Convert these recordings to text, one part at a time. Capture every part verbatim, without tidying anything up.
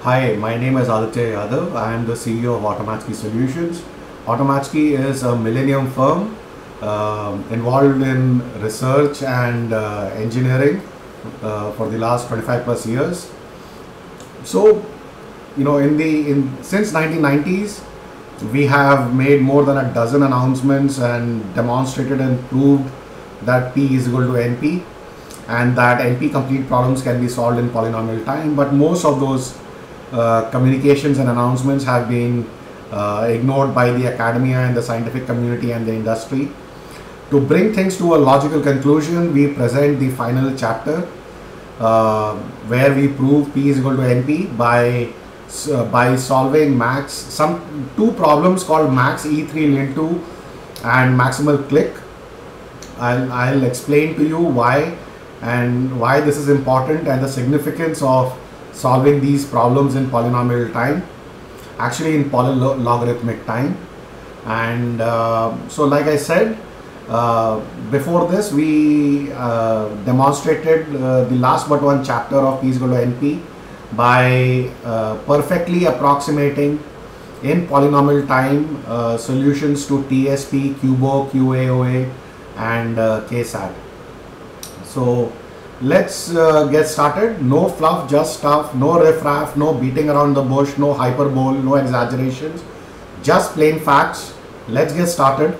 Hi, my name is Aditya Yadav. I am the C E O of Automatski Solutions. Automatski is a millennium firm um, involved in research and uh, engineering uh, for the last twenty-five plus years. So, you know, in the in since nineteen nineties, we have made more than a dozen announcements and demonstrated and proved that P is equal to N P, and that N P complete problems can be solved in polynomial time. But most of those uh, communications and announcements have been uh, ignored by the academia and the scientific community and the industry. To bring things to a logical conclusion, we present the final chapter uh, where we prove P is equal to N P by uh, by solving max some two problems called MaxE three Lin two and Maximal Clique. I'll, I'll explain to you why and why this is important and the significance of solving these problems in polynomial time, actually in PolyLogarthmic time. And uh, so like I said, uh, before this we uh, demonstrated uh, the last but one chapter of P is equal to N P by uh, perfectly approximating in polynomial time uh, solutions to T S P, Cubo, Q A O A and uh, K SAT. So let's uh, get started. No fluff, just stuff, no riffraff, no beating around the bush, no hyperbole, no exaggerations, just plain facts. Let's get started.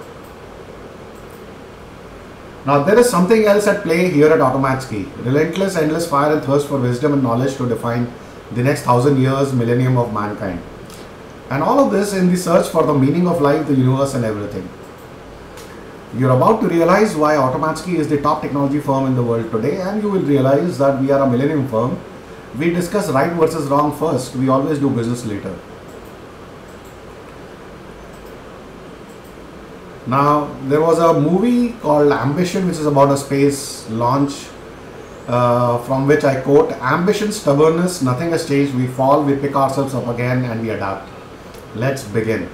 Now there is something else at play here at Automatski. Relentless, endless fire and thirst for wisdom and knowledge to define the next thousand years, millennium of mankind. And all of this in the search for the meaning of life, the universe and everything. You're about to realize why Automatski is the top technology firm in the world today, and you will realize that we are a millennium firm. We discuss right versus wrong first. We always do business later. Now, there was a movie called Ambition, which is about a space launch, uh, from which I quote, "Ambition, stubbornness, nothing has changed. We fall, we pick ourselves up again, and we adapt." Let's begin.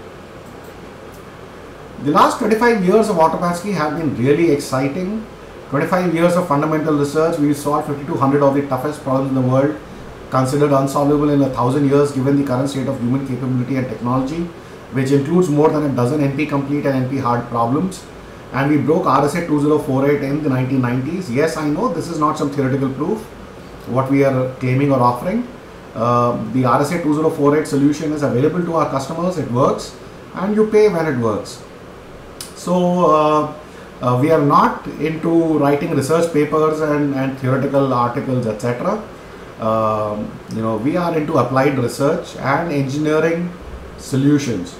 The last twenty-five years of Automatski have been really exciting. twenty-five years of fundamental research. We've solved fifty-two hundred of the toughest problems in the world, considered unsolvable in a thousand years given the current state of human capability and technology, which includes more than a dozen N P complete and N P hard problems. And we broke R S A two thousand forty-eight in the nineteen nineties. Yes, I know this is not some theoretical proof, what we are claiming or offering. Uh, the R S A two thousand forty-eight solution is available to our customers. It works and you pay when it works. So uh, uh, we are not into writing research papers and, and theoretical articles, et cetera. Uh, you know, we are into applied research and engineering solutions.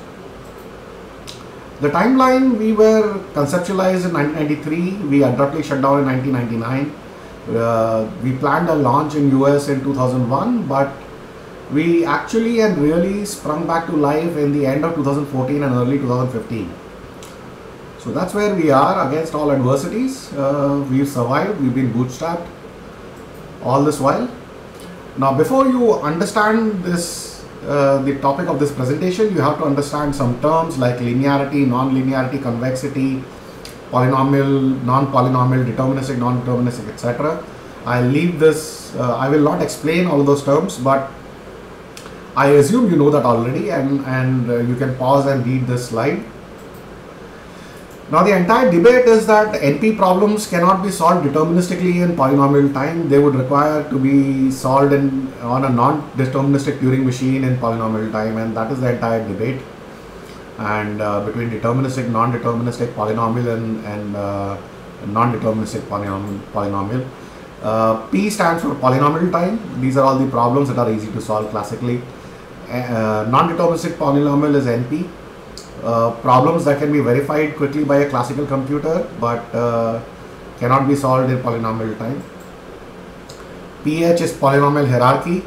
The timeline: we were conceptualized in nineteen ninety-three. We abruptly shut down in nineteen ninety-nine. Uh, we planned a launch in U S in two thousand one, but we actually and really sprung back to life in the end of two thousand fourteen and early two thousand fifteen. So that's where we are against all adversities. Uh, we've survived, we've been bootstrapped all this while. Now, before you understand this, uh, the topic of this presentation, you have to understand some terms like linearity, non-linearity, convexity, polynomial, non-polynomial, deterministic, non-deterministic, et cetera. I'll leave this, uh, I will not explain all of those terms, but I assume you know that already, and, and uh, you can pause and read this slide. Now the entire debate is that N P problems cannot be solved deterministically in polynomial time. They would require to be solved in, on a non-deterministic Turing machine in polynomial time, and that is the entire debate. And uh, between deterministic, non-deterministic, polynomial and, and uh, non-deterministic polynomial. polynomial. Uh, P stands for polynomial time. These are all the problems that are easy to solve classically. Uh, non-deterministic polynomial is N P. Uh, problems that can be verified quickly by a classical computer but uh, cannot be solved in polynomial time. P H is polynomial hierarchy.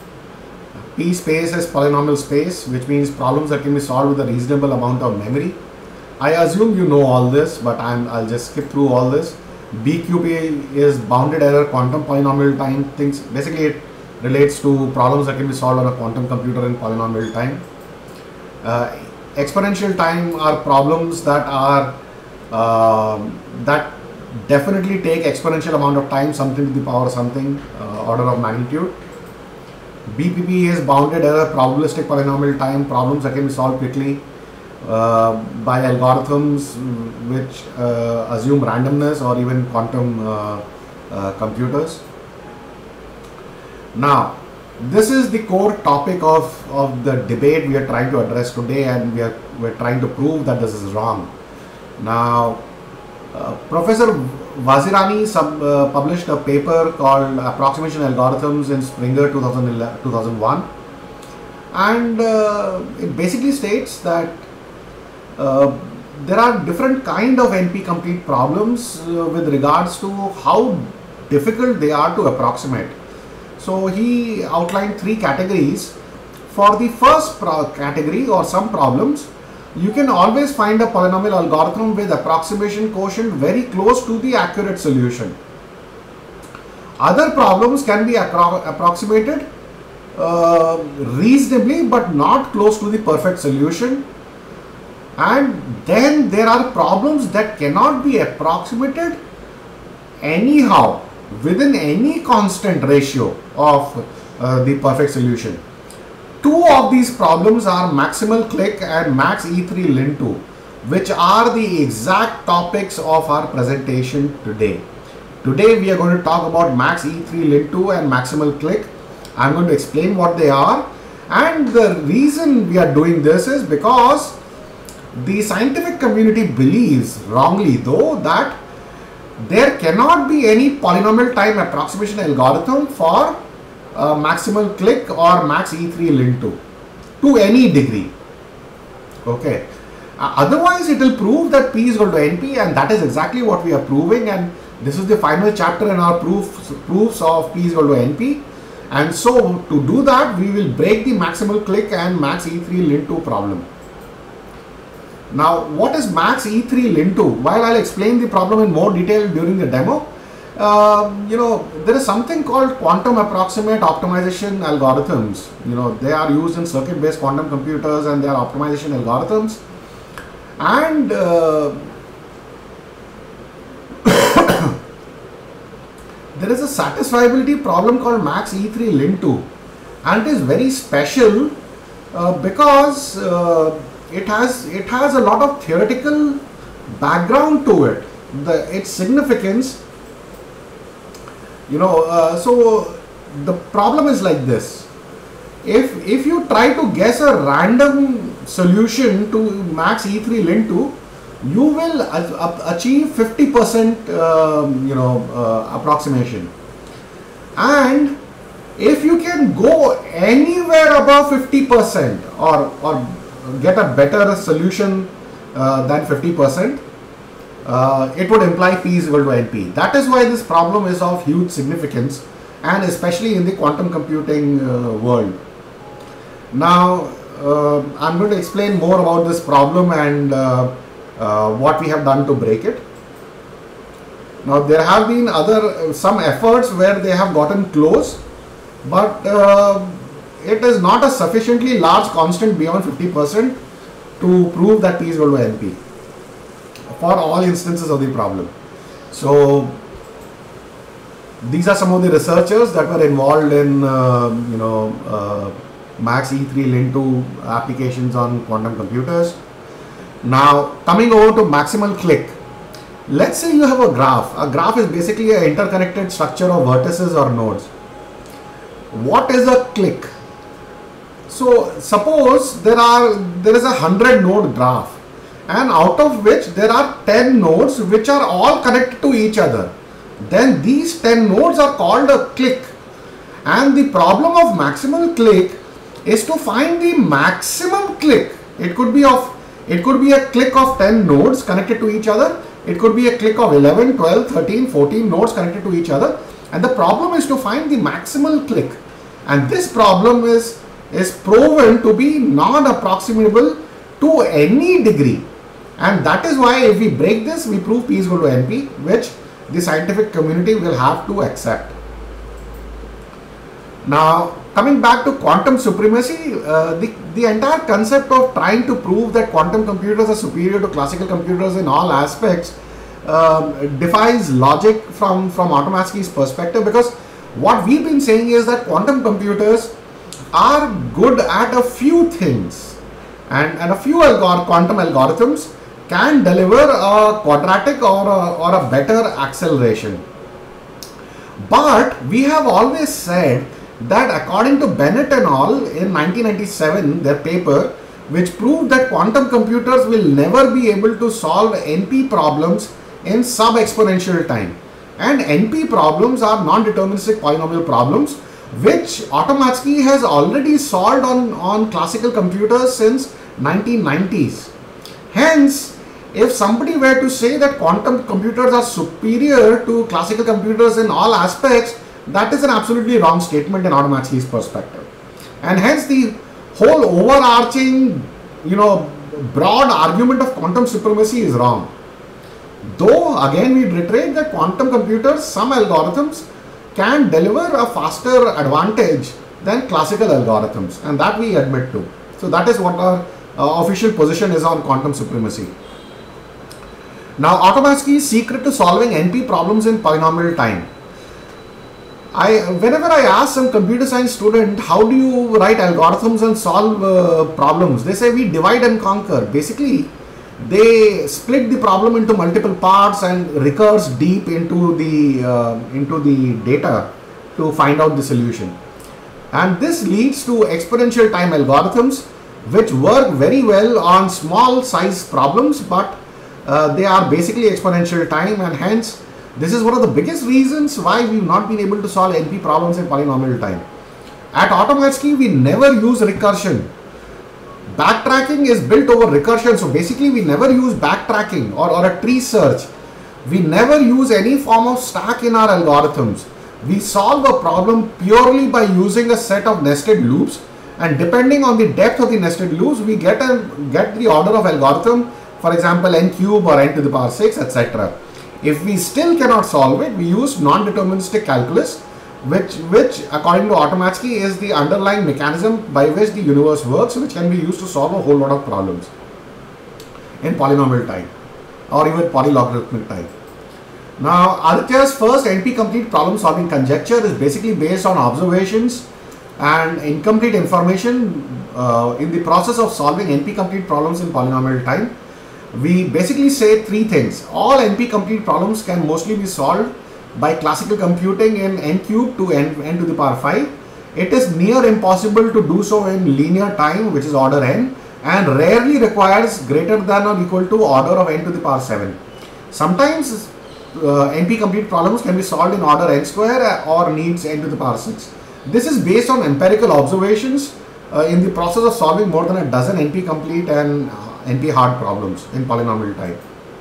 P space is polynomial space, which means problems that can be solved with a reasonable amount of memory. I assume you know all this, but I'm, I'll just skip through all this. B Q P is bounded error quantum polynomial time. Things basically it relates to problems that can be solved on a quantum computer in polynomial time. Uh, Exponential time are problems that are uh, that definitely take exponential amount of time, something to the power something, uh, order of magnitude. B P P is bounded error, probabilistic polynomial time, problems that can be solved quickly uh, by algorithms which uh, assume randomness, or even quantum uh, uh, computers. Now, this is the core topic of, of the debate we are trying to address today, and we are we're trying to prove that this is wrong. Now, uh, Professor Vazirani sub, uh, published a paper called Approximation Algorithms in Springer two thousand one, and uh, it basically states that uh, there are different kind of N P-complete problems uh, with regards to how difficult they are to approximate. So he outlined three categories. For the first category, or some problems, you can always find a polynomial algorithm with approximation quotient very close to the accurate solution. Other problems can be appro approximated uh, reasonably, but not close to the perfect solution. And then there are problems that cannot be approximated anyhow within any constant ratio of uh, the perfect solution. Two of these problems are Maximal Clique and Max E three Lin two, which are the exact topics of our presentation today. Today we are going to talk about Max E three Lin two and Maximal Clique. I'm going to explain what they are, and the reason we are doing this is because the scientific community believes, wrongly though, that there cannot be any polynomial time approximation algorithm for uh, Maximal Clique or Max E three Lin two to any degree. Okay. Uh, otherwise, it will prove that P is equal to N P, and that is exactly what we are proving. And this is the final chapter in our proofs proofs of P is equal to N P. And so, to do that, we will break the Maximal Clique and Max E three Lin two problem. Now, what is Max E three Lin two? While I'll explain the problem in more detail during the demo, uh, you know, there is something called quantum approximate optimization algorithms. You know, they are used in circuit-based quantum computers, and they are optimization algorithms. And uh, there is a satisfiability problem called Max E three Lin two, and it is very special uh, because uh, it has it has a lot of theoretical background to it. The its significance, you know, uh, so the problem is like this. If if you try to guess a random solution to Max E three Lin two, you will achieve fifty percent um, you know uh, approximation, and if you can go anywhere above fifty percent or or get a better solution uh, than fifty percent, uh, it would imply P is equal to N P. That is why this problem is of huge significance, and especially in the quantum computing uh, world. Now, uh, I'm going to explain more about this problem and uh, uh, what we have done to break it. Now, there have been other some efforts where they have gotten close, but uh, it is not a sufficiently large constant beyond fifty percent to prove that P is equal to N P for all instances of the problem. So, these are some of the researchers that were involved in uh, you know uh, Max E three Lin two applications on quantum computers. Now, coming over to Maximal Clique. Let's say you have a graph. A graph is basically an interconnected structure of vertices or nodes. What is a clique? So, suppose there are there is a hundred node graph, and out of which there are ten nodes which are all connected to each other. Then these ten nodes are called a clique. And the problem of Maximal Clique is to find the maximum clique. It could be of it could be a clique of ten nodes connected to each other. It could be a clique of eleven, twelve, thirteen, fourteen nodes connected to each other. And the problem is to find the maximal clique. And this problem is, is proven to be non-approximable to any degree. And that is why if we break this, we prove P is equal to N P, which the scientific community will have to accept. Now, coming back to quantum supremacy, uh, the, the entire concept of trying to prove that quantum computers are superior to classical computers in all aspects uh, defies logic from, from Automatski's perspective, because what we've been saying is that quantum computers are good at a few things, and, and a few algor quantum algorithms can deliver a quadratic or a, or a better acceleration. But we have always said that according to Bennett and al. In nineteen ninety-seven, their paper, which proved that quantum computers will never be able to solve N P problems in sub-exponential time. And N P problems are non-deterministic polynomial problems, which Automatski has already solved on, on classical computers since nineteen nineties. Hence, if somebody were to say that quantum computers are superior to classical computers in all aspects, that is an absolutely wrong statement in Automatski's perspective. And hence the whole overarching, you know, broad argument of quantum supremacy is wrong. Though again we reiterate that quantum computers, some algorithms can deliver a faster advantage than classical algorithms, and that we admit to. So that is what our uh, official position is on quantum supremacy. Now, Automatski's secret to solving N P problems in polynomial time. I, whenever I ask some computer science student, how do you write algorithms and solve uh, problems? They say we divide and conquer. Basically, they split the problem into multiple parts and recurse deep into the uh, into the data to find out the solution. And this leads to exponential time algorithms, which work very well on small size problems, but uh, they are basically exponential time, and hence this is one of the biggest reasons why we've not been able to solve N P problems in polynomial time. At Automatski, we never use recursion. Backtracking is built over recursion, so basically we never use backtracking or, or a tree search. We never use any form of stack in our algorithms. We solve a problem purely by using a set of nested loops, and depending on the depth of the nested loops, we get a get the order of algorithm, for example n cube or n to the power six, et cetera. If we still cannot solve it, we use non-deterministic calculus, which which according to Automatski is the underlying mechanism by which the universe works, which can be used to solve a whole lot of problems in polynomial time or even polylogarithmic time. Now, Aditya's first N P complete problem solving conjecture is basically based on observations and incomplete information uh, in the process of solving N P complete problems in polynomial time. We basically say three things. All N P complete problems can mostly be solved by classical computing in n cube to n, n to the power five. It is near impossible to do so in linear time, which is order n, and rarely requires greater than or equal to order of n to the power seven. Sometimes uh, N P complete problems can be solved in order n square or needs n to the power six. This is based on empirical observations uh, in the process of solving more than a dozen N P complete and N P hard problems in polynomial time.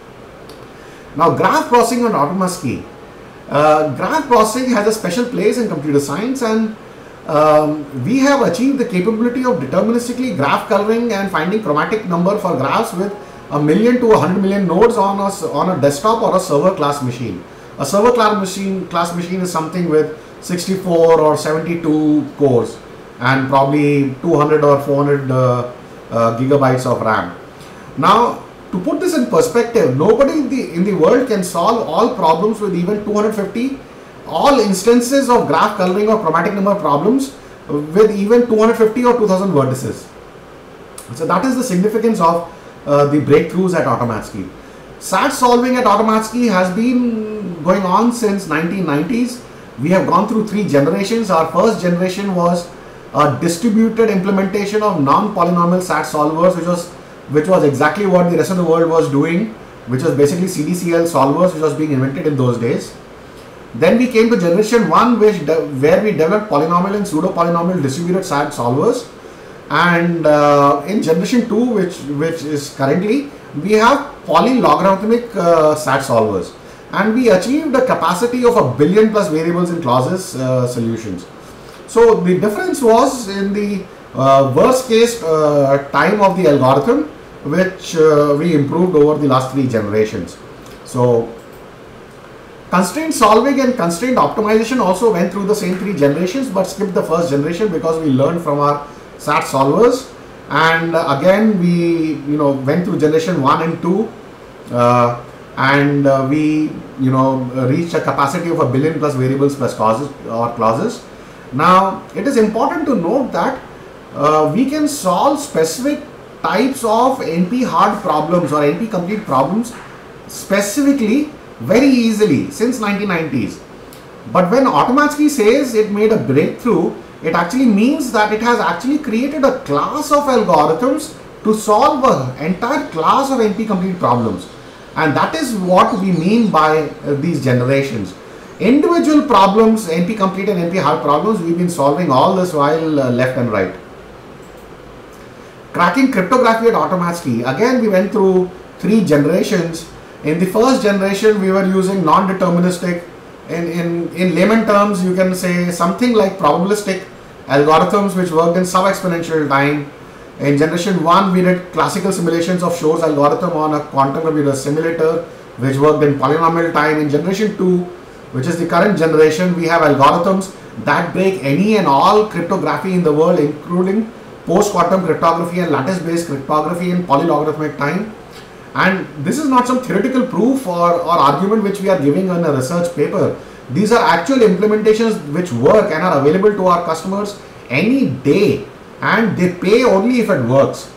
Now, graph processing on Automatski. Uh, graph processing has a special place in computer science, and um, we have achieved the capability of deterministically graph coloring and finding chromatic number for graphs with a million to a hundred million nodes on a, on a desktop or a server class machine. A server class machine class machine is something with sixty-four or seventy-two cores and probably two hundred or four hundred uh, uh, gigabytes of RAM. Now, to put this in perspective, nobody in the, in the world can solve all problems with even two hundred fifty, all instances of graph coloring or chromatic number problems with even two hundred fifty or two thousand vertices. So that is the significance of uh, the breakthroughs at Automatski. S A T solving at Automatski has been going on since nineteen nineties. We have gone through three generations. Our first generation was a distributed implementation of non-polynomial S A T solvers, which was which was exactly what the rest of the world was doing, which was basically C D C L solvers, which was being invented in those days. Then we came to generation one, which where we developed polynomial and pseudo polynomial distributed S A T solvers, and uh, in generation two, which which is currently, we have PolyLogarthmic uh, S A T solvers, and we achieved a capacity of a billion plus variables in clauses uh, solutions. So the difference was in the uh, worst case uh, time of the algorithm, which uh, we improved over the last three generations. So constraint solving and constraint optimization also went through the same three generations, but skipped the first generation because we learned from our S A T solvers. And uh, again, we you know went through generation one and two, uh, and uh, we you know reached a capacity of a billion plus variables plus clauses or clauses. Now, it is important to note that uh, we can solve specific types of N P hard problems or N P complete problems specifically very easily since nineteen nineties. But when Automatski says it made a breakthrough, it actually means that it has actually created a class of algorithms to solve an entire class of N P complete problems. And that is what we mean by uh, these generations. Individual problems, N P complete and N P hard problems, we've been solving all this while uh, left and right. Cracking cryptography at Automatski. Again, we went through three generations. In the first generation, we were using non-deterministic. In, in, in layman terms, you can say something like probabilistic algorithms which worked in sub-exponential time. In generation one, we did classical simulations of Shor's algorithm on a quantum computer simulator which worked in polynomial time. In generation two, which is the current generation, we have algorithms that break any and all cryptography in the world, including post-quantum cryptography and lattice-based cryptography in polylogarithmic time. And this is not some theoretical proof or, or argument which we are giving in a research paper. These are actual implementations which work and are available to our customers any day, and they pay only if it works.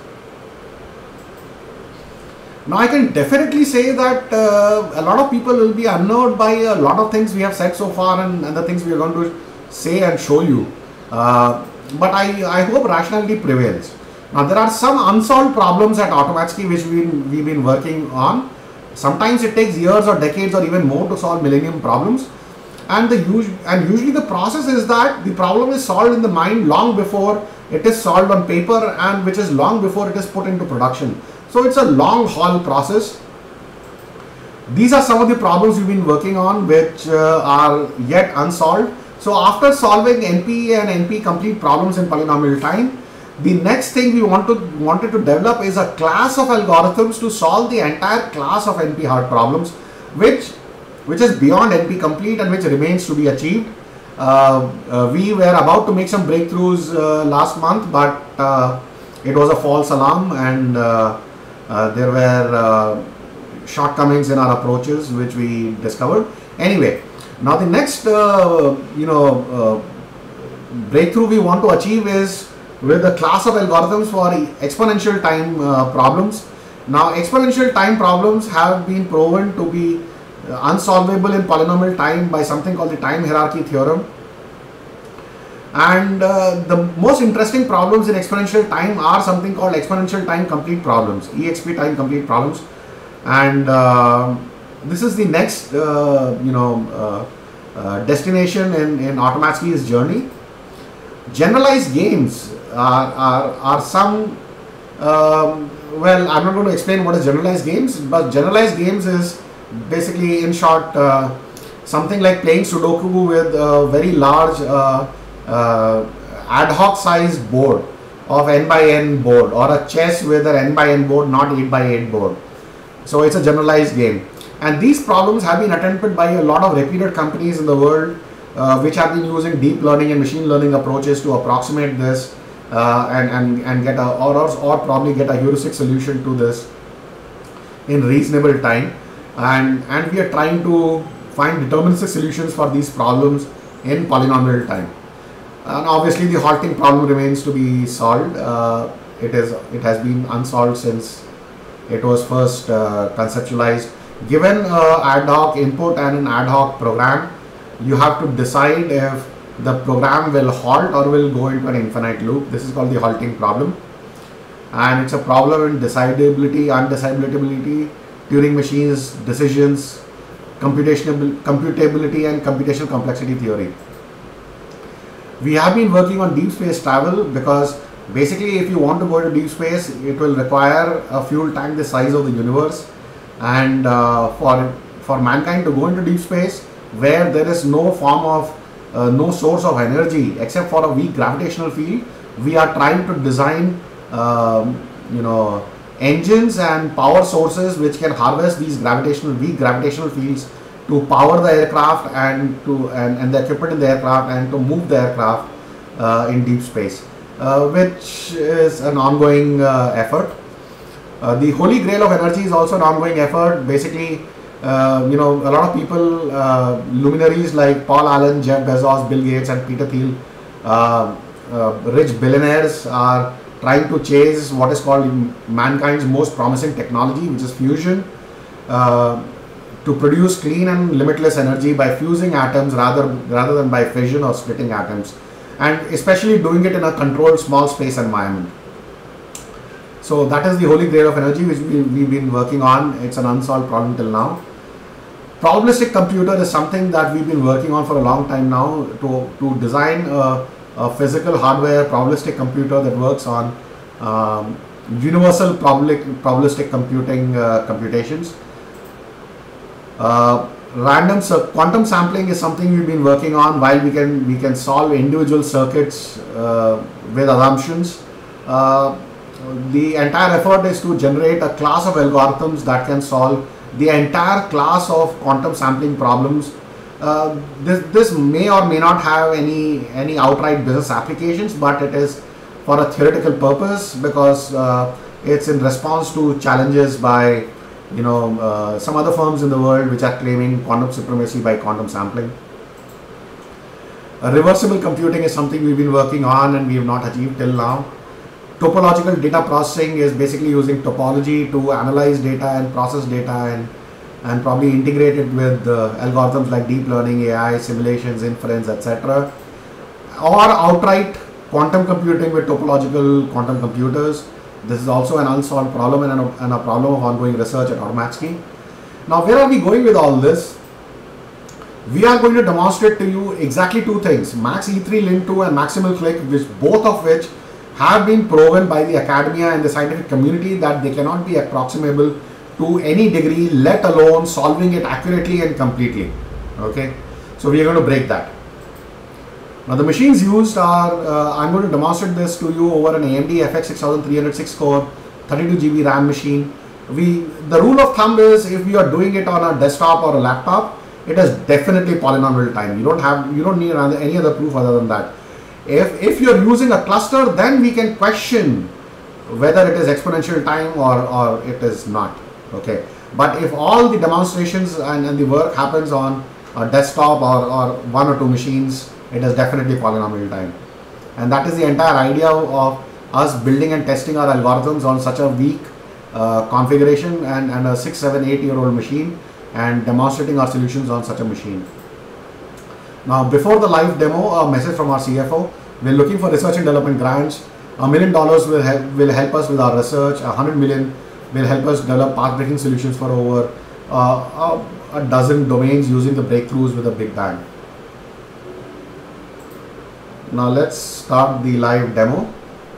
Now, I can definitely say that uh, a lot of people will be unnerved by a lot of things we have said so far and, and the things we are going to say and show you. Uh, but I, I hope rationality prevails. Now, there are some unsolved problems at Automatski which we, we've been working on. Sometimes it takes years or decades or even more to solve millennium problems. And, the and usually the process is that the problem is solved in the mind long before it is solved on paper, and which is long before it is put into production. So it's a long haul process. These are some of the problems we've been working on which uh, are yet unsolved. So after solving N P and N P complete problems in polynomial time, the next thing we want to wanted to develop is a class of algorithms to solve the entire class of N P hard problems, which which is beyond N P complete and which remains to be achieved. Uh, uh, we were about to make some breakthroughs uh, last month, but uh, it was a false alarm, and uh, uh, there were uh, shortcomings in our approaches which we discovered. Anyway, now the next uh, you know uh, breakthrough we want to achieve is with a class of algorithms for exponential time uh, problems. Now, exponential time problems have been proven to be unsolvable in polynomial time by something called the time hierarchy theorem. And uh, the most interesting problems in exponential time are something called exponential time complete problems, E X P time complete problems. And uh, this is the next uh, you know uh, uh, destination in, in Automatski's journey. Generalized games are, are, are some, um, well, I'm not going to explain what is generalized games, but generalized games is basically, in short, uh, something like playing Sudoku with a very large uh, uh, ad hoc sized board of n by n board, or a chess with an n by n board, not eight by eight board. So it's a generalized game. And these problems have been attempted by a lot of reputed companies in the world uh, which have been using deep learning and machine learning approaches to approximate this uh, and, and, and get a, or, or probably get a heuristic solution to this in reasonable time. And, and we are trying to find deterministic solutions for these problems in polynomial time. And obviously the halting problem remains to be solved. Uh, it is it has been unsolved since it was first uh, conceptualized. Given uh, ad hoc input and an ad hoc program, you have to decide if the program will halt or will go into an infinite loop. This is called the halting problem, and it's a problem in decidability, undecidability, Turing machines, decisions, computational computability, and computational complexity theory. We have been working on deep space travel because basically if you want to go to deep space, it will require a fuel tank the size of the universe, and uh, for for mankind to go into deep space where there is no form of uh, no source of energy except for a weak gravitational field, we are trying to design um, you know engines and power sources which can harvest these gravitational weak gravitational fields to power the aircraft and to and, and the equipment in the aircraft and to move the aircraft uh, in deep space, uh, which is an ongoing uh, effort. Uh, the holy grail of energy is also an ongoing effort. Basically, uh, you know, a lot of people, uh, luminaries like Paul Allen, Jeff Bezos, Bill Gates, and Peter Thiel Uh, uh, rich billionaires are trying to chase what is called mankind's most promising technology, which is fusion, uh, to produce clean and limitless energy by fusing atoms rather rather than by fission or splitting atoms, and especially doing it in a controlled small space environment. So that is the holy grail of energy which we, we've been working on. It's an unsolved problem till now. Probabilistic computer is something that we've been working on for a long time now, to, to design a, a physical hardware probabilistic computer that works on um, universal probabilic, probabilistic computing uh, computations. Uh, random so quantum sampling is something we've been working on, while we can we can solve individual circuits uh, with assumptions. Uh, the entire effort is to generate a class of algorithms that can solve the entire class of quantum sampling problems. Uh, this, this may or may not have any any outright business applications, but it is for a theoretical purpose, because uh, it's in response to challenges by you know uh, some other firms in the world which are claiming quantum supremacy by quantum sampling. Uh, reversible computing is something we've been working on and we have not achieved till now. Topological data processing is basically using topology to analyze data and process data, and and probably integrate it with uh, algorithms like deep learning, A I, simulations, inference, et cetera. Or outright quantum computing with topological quantum computers. This is also an unsolved problem and a, and a problem of ongoing research at Automatski. Now, where are we going with all this? We are going to demonstrate to you exactly two things: MaxE three Lin two and Maximal Clique, which both of which have been proven by the academia and the scientific community that they cannot be approximable to any degree, let alone solving it accurately and completely. Okay, so we are going to break that. Now the machines used are, uh, I'm going to demonstrate this to you over an A M D F X six thousand three hundred six core, thirty-two G B RAM machine. We, the rule of thumb is, if you are doing it on a desktop or a laptop, it is definitely polynomial time. You don't have, you don't need any other proof other than that. If, if you're using a cluster, then we can question whether it is exponential time or, or it is not. Okay. But if all the demonstrations and, and the work happens on a desktop or, or one or two machines, it is definitely polynomial time. And that is the entire idea of us building and testing our algorithms on such a weak uh, configuration and, and a six, seven, eight year old machine, and demonstrating our solutions on such a machine. Now, before the live demo, a message from our C F O. We're looking for research and development grants. A million dollars will help will help us with our research. A hundred million will help us develop path-breaking solutions for over uh, a, a dozen domains using the breakthroughs with a big bang. Now let's start the live demo.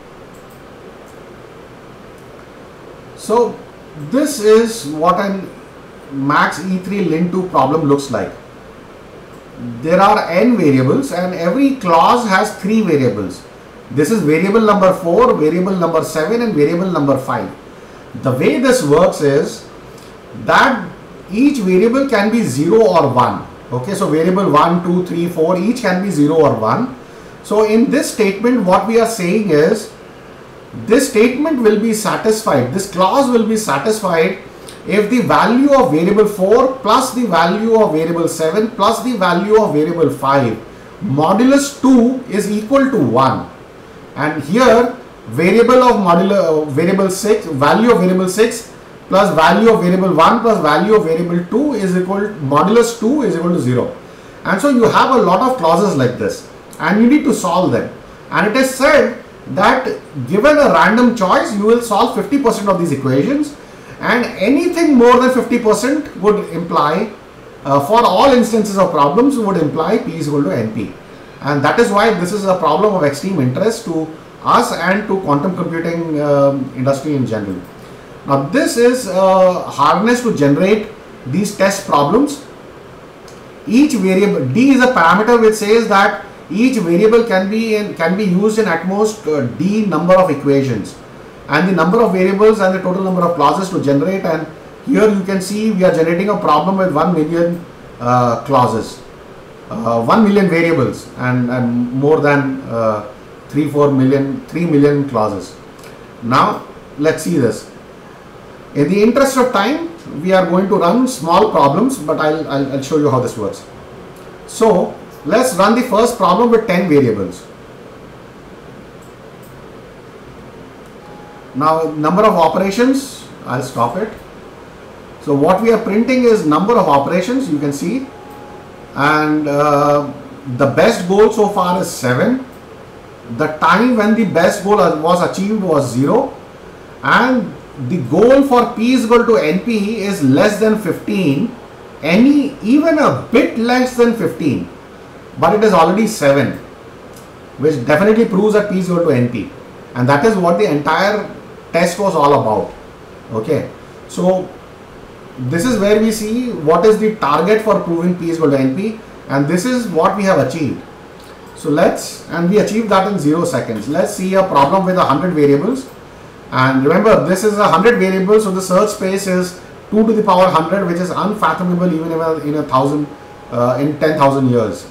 So this is what an MaxE three Lin two problem looks like. There are n variables and every clause has three variables. This is variable number four, variable number seven and variable number five. The way this works is that each variable can be zero or one. Okay, so variable one, two, three, four, each can be zero or one. So in this statement, what we are saying is, this statement will be satisfied, this clause will be satisfied if the value of variable four plus the value of variable seven plus the value of variable five modulus two is equal to one. And here variable of modulo, uh, variable six, value of variable six plus value of variable one plus value of variable two is equal, modulus two is equal to zero. And so you have a lot of clauses like this and you need to solve them. And it is said that given a random choice, you will solve fifty percent of these equations, and anything more than fifty percent would imply, uh, for all instances of problems, would imply P is equal to N P. And that is why this is a problem of extreme interest to us and to quantum computing um, industry in general. Now this is a harness to generate these test problems. Each variable, D is a parameter which says that each variable can be in, can be used in at most uh, D number of equations, and the number of variables and the total number of clauses to generate. And here you can see we are generating a problem with one million uh, clauses, uh, one million variables, and, and more than uh, three, four million, three million clauses. Now let's see this. In the interest of time, we are going to run small problems, but I'll, I'll, I'll show you how this works. So let's run the first problem with ten variables. Now number of operations, I'll stop it. So what we are printing is number of operations, you can see, and uh, the best goal so far is seven. The time when the best goal was achieved was zero, and the goal for P is equal to N P is less than fifteen, any even a bit less than fifteen, but it is already seven, which definitely proves that P is equal to N P, and that is what the entire test was all about. Okay, so this is where we see what is the target for proving P is equal to N P, and this is what we have achieved. So let's, and we achieved that in zero seconds. Let's see a problem with a hundred variables, and remember this is a hundred variables, so the search space is two to the power one hundred, which is unfathomable even in a, in a thousand, uh, in ten thousand years.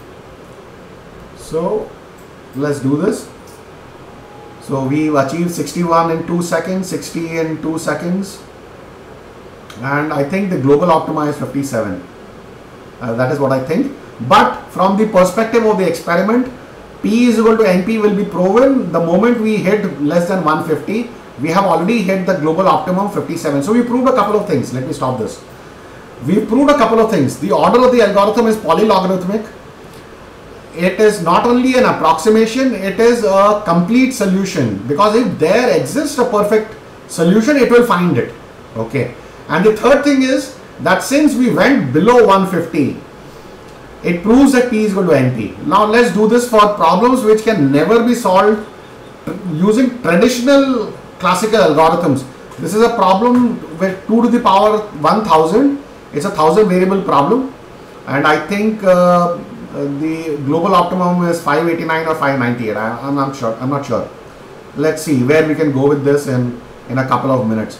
So let's do this. So we've achieved sixty-one in two seconds, sixty in two seconds, and I think the global optima is fifty-seven. Uh, that is what I think. But from the perspective of the experiment, P is equal to N P will be proven the moment we hit less than one hundred fifty. We have already hit the global optimum fifty-seven. So we proved a couple of things. Let me stop this. We proved a couple of things. The order of the algorithm is polylogarithmic. It is not only an approximation, it is a complete solution, because if there exists a perfect solution, it will find it. Okay. And the third thing is that since we went below one hundred fifty, it proves that P is equal to N P. Now let's do this for problems which can never be solved using traditional classical algorithms. This is a problem with two to the power one thousand. It's a thousand variable problem, and I think uh, the global optimum is five eighty-nine or five ninety-eight. I, I'm not sure. I'm not sure. Let's see where we can go with this in in a couple of minutes.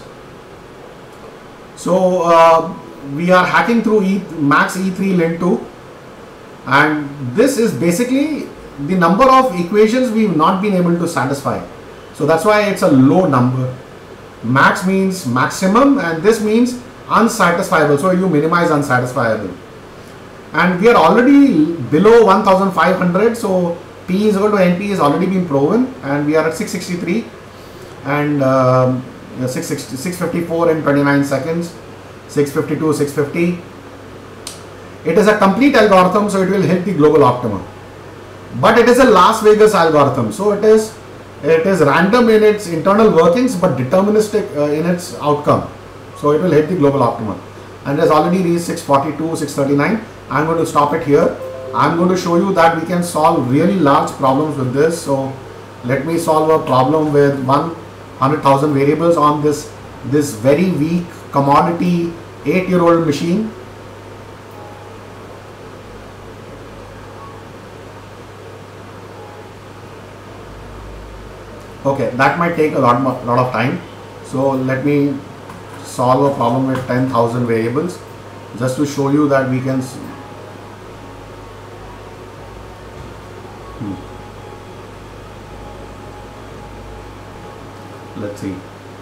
So uh, we are hacking through e max E three lin two. And this is basically the number of equations we've not been able to satisfy. So that's why it's a low number. Max means maximum, and this means unsatisfiable. So you minimize unsatisfiable. And we are already below one thousand five hundred. So P is equal to N P has already been proven, and we are at six sixty-three and um, six fifty-four in twenty-nine seconds, six fifty-two, six fifty. It is a complete algorithm, so it will hit the global optimum. But it is a Las Vegas algorithm, so it is it is random in its internal workings, but deterministic uh, in its outcome. So it will hit the global optimum, and it has already reached six forty-two, six thirty-nine. I'm going to stop it here. I'm going to show you that we can solve really large problems with this. So let me solve a problem with one hundred thousand variables on this this very weak commodity eight-year-old machine. Okay, that might take a lot more, lot of time. So let me solve a problem with ten thousand variables just to show you that we can. Hmm. Let's see.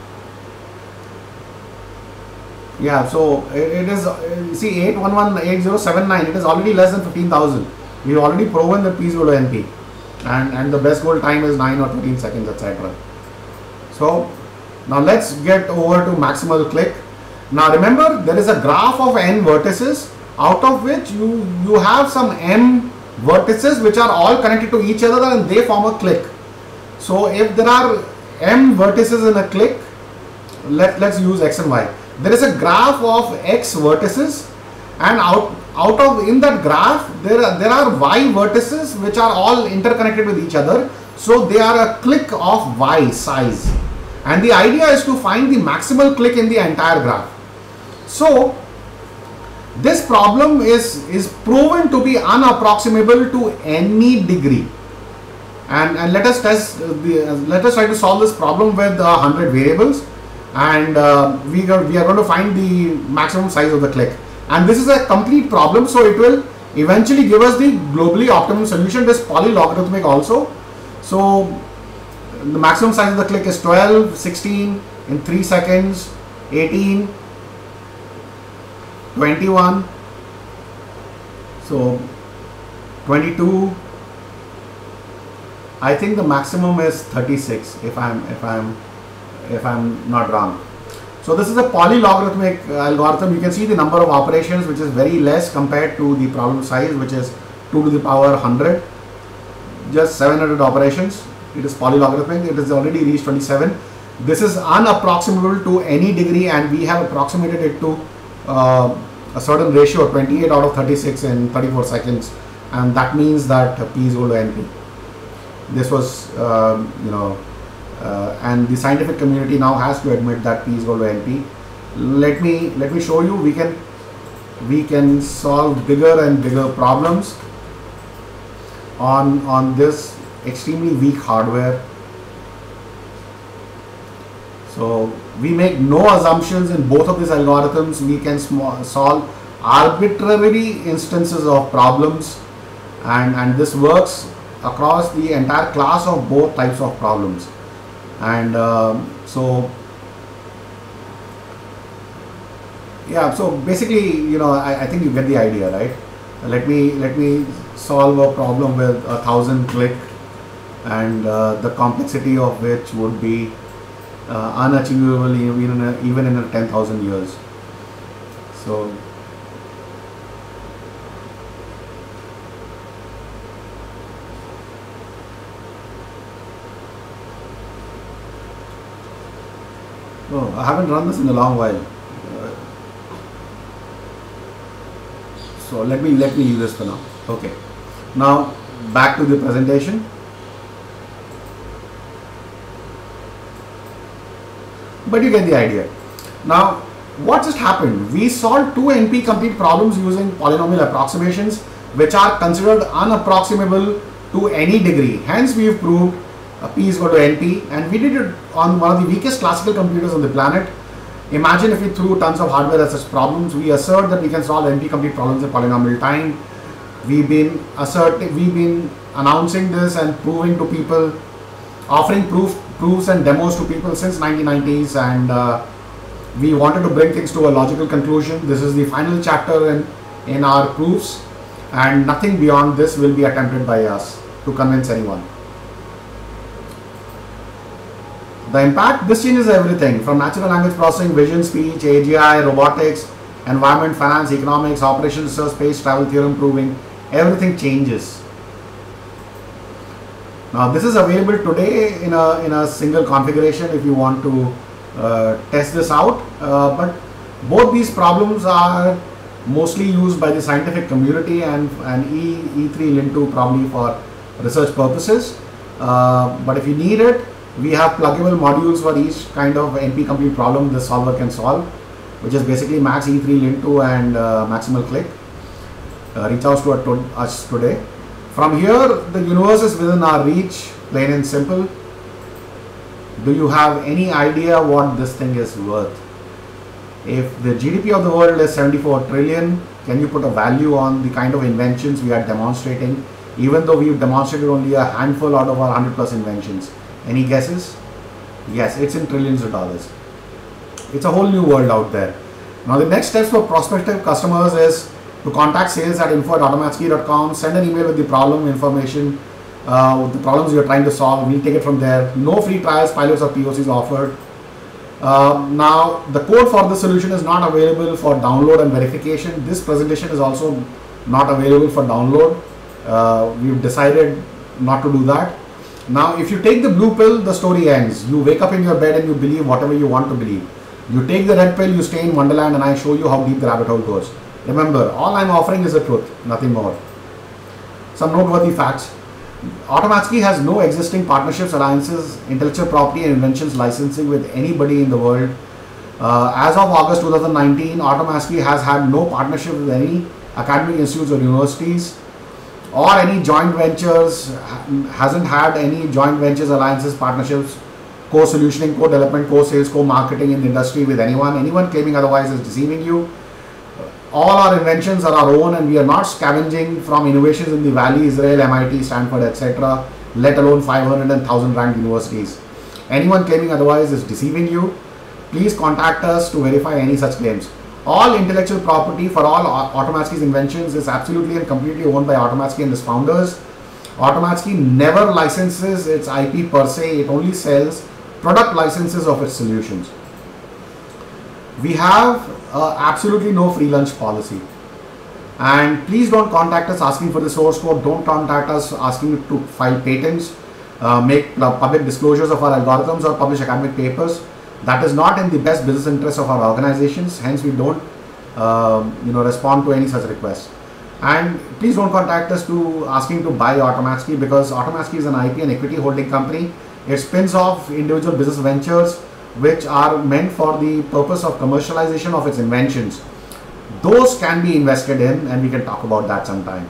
Yeah, so it, it is. Uh, see, eight one one eight zero seven nine. It is already less than fifteen thousand. We've already proven that P is equal to N P. And, and the best goal time is nine or thirteen seconds, et cetera. So now let's get over to maximal clique. Now remember, there is a graph of n vertices, out of which you, you have some m vertices which are all connected to each other, and they form a clique. So if there are m vertices in a clique, let, let's use x and y. There is a graph of x vertices, and out out of in that graph there are, there are y vertices which are all interconnected with each other, so they are a clique of y size, and the idea is to find the maximal clique in the entire graph. So this problem is is proven to be unapproximable to any degree, and, and let us test the uh, let us try to solve this problem with uh, one hundred variables, and uh, we are, we are going to find the maximum size of the clique. And this is a complete problem, so it will eventually give us the globally optimum solution. This polylogarithmic also. So the maximum size of the clique is twelve, sixteen in three seconds, eighteen, twenty-one, so twenty-two. I think the maximum is thirty-six if I'm if I'm if I'm not wrong. So this is a polylogarithmic algorithm. You can see the number of operations, which is very less compared to the problem size, which is two to the power one hundred. Just seven hundred operations. It is polylogarithmic. It has already reached twenty-seven. This is unapproximable to any degree, and we have approximated it to uh, a certain ratio, twenty-eight out of thirty-six in thirty-four seconds, and that means that P is equal to N P. This was, uh, you know, uh, and the scientific community now has to admit that P is equal to N P. Let me let me show you. We can we can solve bigger and bigger problems on on this extremely weak hardware. So we make no assumptions in both of these algorithms. We can solve arbitrary instances of problems, and and this works across the entire class of both types of problems. And um, so yeah, so basically, you know, I, I think you get the idea, right? Let me let me solve a problem with a thousand click, and uh, the complexity of which would be uh, unachievable even in a, even in a ten thousand years. So oh, I haven't run this in a long while. Uh, so let me let me use this for now. Okay. Now back to the presentation. But you get the idea. Now, what just happened? We solved two N P complete problems using polynomial approximations, which are considered unapproximable to any degree. Hence, we have proved uh, P is equal to N P, and we did it on one of the weakest classical computers on the planet. Imagine if we threw tons of hardware at such problems. We assert that we can solve N P complete problems in polynomial time. We've been asserting, we've been announcing this and proving to people, offering proof. proofs and demos to people since nineteen nineties, and uh, we wanted to bring things to a logical conclusion. This is the final chapter in, in our proofs, and nothing beyond this will be attempted by us to convince anyone. The impact, this changes everything from natural language processing, vision, speech, A G I, robotics, environment, finance, economics, operations, research, space, travel, theorem proving, everything changes. Now this is available today in a in a single configuration if you want to uh, test this out, uh, but both these problems are mostly used by the scientific community and, and E three Lin two probably for research purposes. Uh, but if you need it, we have pluggable modules for each kind of N P complete problem the solver can solve, which is basically MaxE three Lin two and uh, Maximal Clique. Uh, reach out to, to us today. From here, the universe is within our reach, plain and simple. Do you have any idea what this thing is worth? If the G D P of the world is seventy-four trillion, can you put a value on the kind of inventions we are demonstrating, even though we've demonstrated only a handful out of our one hundred plus inventions? Any guesses? Yes, it's in trillions of dollars. It's a whole new world out there. Now the next steps for prospective customers is to contact sales at info at automatski dot com, send an email with the problem information, uh, with the problems you're trying to solve. We'll take it from there. No free trials, pilots or P O Cs offered. Uh, now, the code for the solution is not available for download and verification. This presentation is also not available for download. Uh, we've decided not to do that. Now, if you take the blue pill, the story ends. You wake up in your bed and you believe whatever you want to believe. You take the red pill, you stay in Wonderland, and I show you how deep the rabbit hole goes. Remember, all I'm offering is the truth, nothing more. Some noteworthy facts. Automatski has no existing partnerships, alliances, intellectual property and inventions licensing with anybody in the world. Uh, as of August two thousand nineteen, Automatski has had no partnership with any academic institutes or universities or any joint ventures, hasn't had any joint ventures, alliances, partnerships, co-solutioning, co-development, co-sales, co-marketing in the industry with anyone. Anyone claiming otherwise is deceiving you. All our inventions are our own, and we are not scavenging from innovations in the Valley, Israel, M I T, Stanford, et cetera, let alone five hundred and one thousand ranked universities. Anyone claiming otherwise is deceiving you. Please contact us to verify any such claims. All intellectual property for all Automatski's inventions is absolutely and completely owned by Automatski and its founders. Automatski never licenses its I P per se. It only sells product licenses of its solutions. We have uh, absolutely no free lunch policy. And please don't contact us asking for the source code. Don't contact us asking to file patents, uh, make public disclosures of our algorithms, or publish academic papers. That is not in the best business interest of our organizations. Hence, we don't uh, you know, respond to any such requests. And please don't contact us to asking to buy Automatski, because Automatski is an I P and equity holding company. It spins off individual business ventures which are meant for the purpose of commercialization of its inventions. Those can be invested in, and we can talk about that sometime.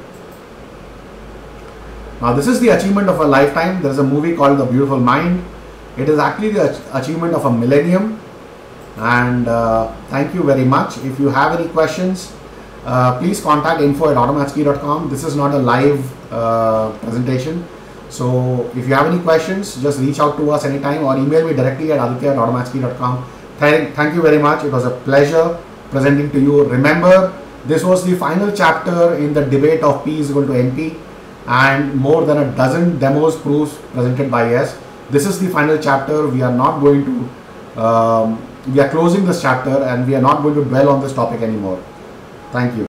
Now, this is the achievement of a lifetime. There is a movie called The Beautiful Mind. It is actually the achievement of a millennium. And uh, thank you very much. If you have any questions, uh, please contact info at automatski dot com. This is not a live uh, presentation. So if you have any questions, just reach out to us anytime or email me directly at aditya at automatski dot com. Thank, thank you very much. It was a pleasure presenting to you. Remember, this was the final chapter in the debate of P is equal to N P, and more than a dozen demos proofs presented by S. This is the final chapter. We are not going to, um, we are closing this chapter, and we are not going to dwell on this topic anymore. Thank you.